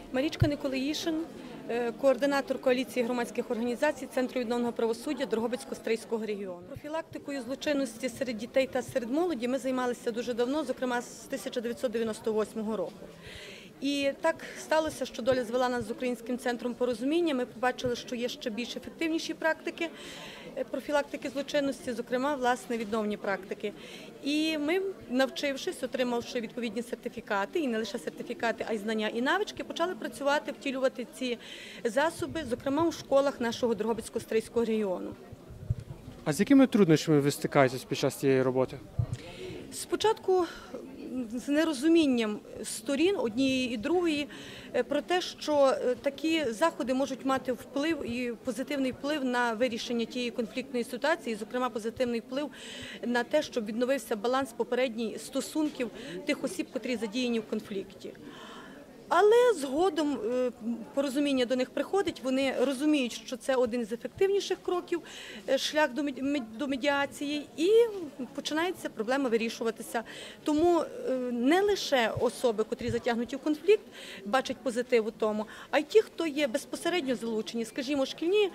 Марічка Николаїшин, координатор коаліції громадських організацій Центру відновленого правосуддя Дрогобицько-Стрийського регіону. Профілактикою злочинності серед дітей та серед молоді ми займалися дуже давно, зокрема з 1998 року. І так сталося, що доля звела нас з Українським центром порозуміння. Ми побачили, що є ще більш ефективніші практики профілактики злочинності, зокрема, власне, відновні практики. І ми, навчившись, отримавши відповідні сертифікати, і не лише сертифікати, а й знання і навички, почали працювати, втілювати ці засоби, зокрема, у школах нашого Дрогобицько-Стрийського регіону. А з якими труднощами ви стикаєтесь під час цієї роботи? Спочатку з нерозумінням сторін однієї і другої про те, що такі заходи можуть мати вплив і позитивний вплив на вирішення тієї конфліктної ситуації, зокрема позитивний вплив на те, щоб відновився баланс попередній стосунків тих осіб, котрі задіяні в конфлікті. Але згодом порозуміння до них приходить, вони розуміють, що це один з ефективніших кроків, шлях до медіації, і починається проблема вирішуватися. Тому не лише особи, котрі затягнуті в конфлікт, бачать позитив у тому, а й ті, хто є безпосередньо залучені, скажімо, шкільні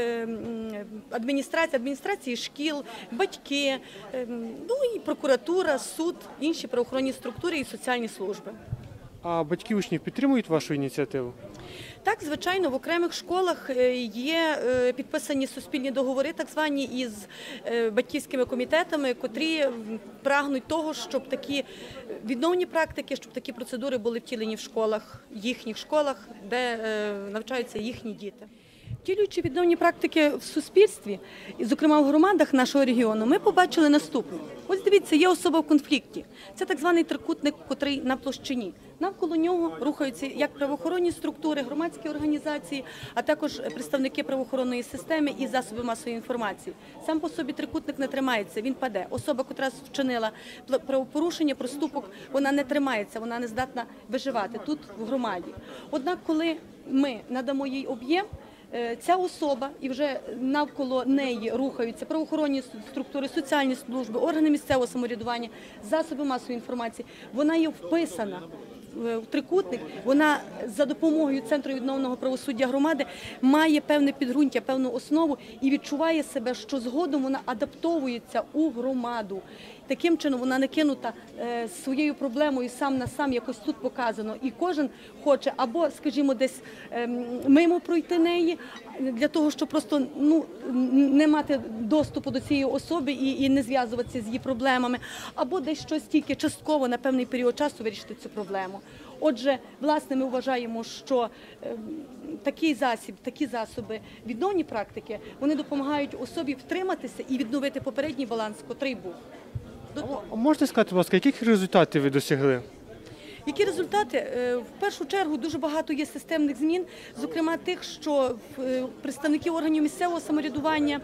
адміністрації шкіл, батьки, ну і прокуратура, суд, інші правоохоронні структури і соціальні служби. А батьки учнів підтримують вашу ініціативу? Так, звичайно, в окремих школах є підписані суспільні договори, так звані, із батьківськими комітетами, котрі прагнуть того, щоб такі відновні практики, щоб такі процедури були втілені в школах, їхніх школах, де навчаються їхні діти. Втілюючи відновні практики в суспільстві, і, зокрема, в громадах нашого регіону, ми побачили наступне. Ось дивіться, є особа в конфлікті. Це так званий трикутник, котрий на площині. Навколо нього рухаються як правоохоронні структури, громадські організації, а також представники правоохоронної системи і засоби масової інформації. Сам по собі трикутник не тримається, він паде. Особа, котра вчинила правопорушення, проступок, вона не тримається, вона не здатна виживати тут, в громаді. Однак, коли ми надамо їй об'єм, ця особа, і вже навколо неї рухаються правоохоронні структури, соціальні служби, органи місцевого самоврядування, засоби масової інформації, вона є вписана в трикутник, вона за допомогою Центру відновленого правосуддя громади має певне підґрунтя, певну основу і відчуває себе, що згодом вона адаптовується у громаду. Таким чином вона не кинута своєю проблемою сам на сам, якось тут показано. І кожен хоче або, скажімо, десь мимо пройти неї, для того, щоб просто не мати доступу до цієї особи і не зв'язуватися з її проблемами, або десь щось тільки частково на певний період часу вирішити цю проблему. Отже, власне, ми вважаємо, що такий засіб, такі засоби, відновні практики, вони допомагають особі втриматися і відновити попередній баланс, котрий був. Можете сказати, будь ласка, яких результатів ви досягли? Які результати? В першу чергу дуже багато є системних змін, зокрема тих, що представники органів місцевого самоврядування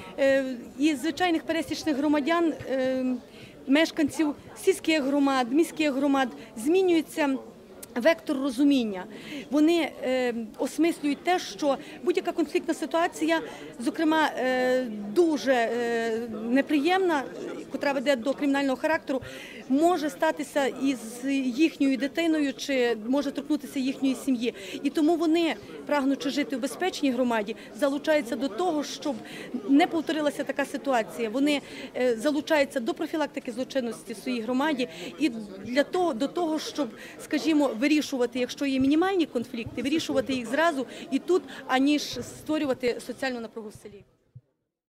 і звичайних пересічних громадян, мешканців сільських громад, міських громад, змінюється вектор розуміння. Вони осмислюють те, що будь-яка конфліктна ситуація, зокрема дуже неприємна, котра веде до кримінального характеру, може статися із їхньою дитиною чи може торкнутися їхньої сім'ї. І тому вони, прагнучи жити в безпечній громаді, залучаються до того, щоб не повторилася така ситуація. Вони залучаються до профілактики злочинності в своїй громаді і до того, щоб, скажімо, вирішувати, якщо є мінімальні конфлікти, вирішувати їх зразу і тут, аніж створювати соціальну напругу в селі.